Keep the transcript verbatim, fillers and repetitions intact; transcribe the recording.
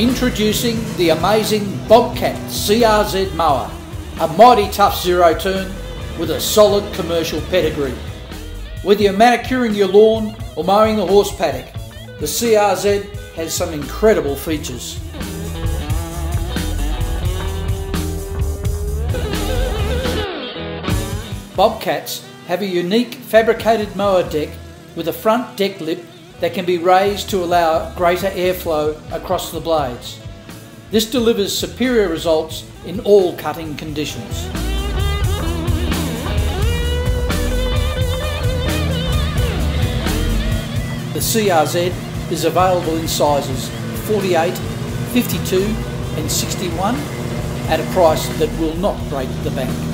Introducing the amazing Bobcat C R Z mower, a mighty tough zero turn with a solid commercial pedigree. Whether you're manicuring your lawn or mowing a horse paddock, the C R Z has some incredible features. Bobcats have a unique fabricated mower deck with a front deck lip that can be raised to allow greater airflow across the blades. This delivers superior results in all cutting conditions. The C R Z is available in sizes forty-eight, fifty-two and sixty-one at a price that will not break the bank.